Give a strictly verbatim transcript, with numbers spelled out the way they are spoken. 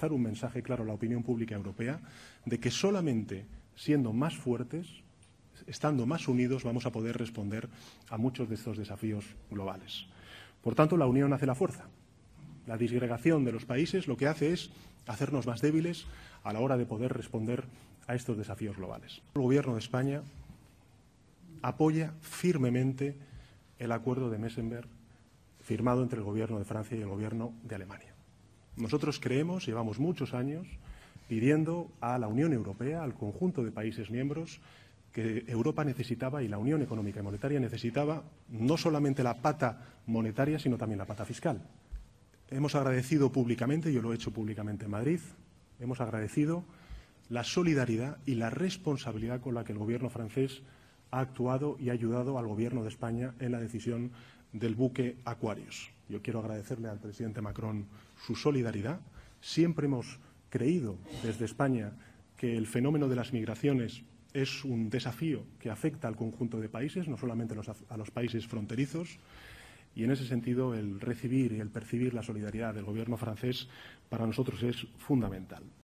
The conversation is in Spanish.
lanzar un mensaje claro a la opinión pública europea de que solamente siendo más fuertes, estando más unidos, vamos a poder responder a muchos de estos desafíos globales. Por tanto, la unión hace la fuerza. La disgregación de los países lo que hace es hacernos más débiles a la hora de poder responder a estos desafíos globales. El Gobierno de España apoya firmemente el acuerdo de Meseberg firmado entre el Gobierno de Francia y el Gobierno de Alemania. Nosotros creemos, llevamos muchos años pidiendo a la Unión Europea, al conjunto de países miembros, que Europa necesitaba y la Unión Económica y Monetaria necesitaba no solamente la pata monetaria, sino también la pata fiscal. Hemos agradecido públicamente, yo lo he hecho públicamente en Madrid, hemos agradecido la solidaridad y la responsabilidad con la que el Gobierno francés ha actuado y ha ayudado al Gobierno de España en la decisión del buque Aquarius. Yo quiero agradecerle al presidente Macron su solidaridad. Siempre hemos creído desde España que el fenómeno de las migraciones es un desafío que afecta al conjunto de países, no solamente los, a los países fronterizos, y en ese sentido el recibir y el percibir la solidaridad del Gobierno francés para nosotros es fundamental.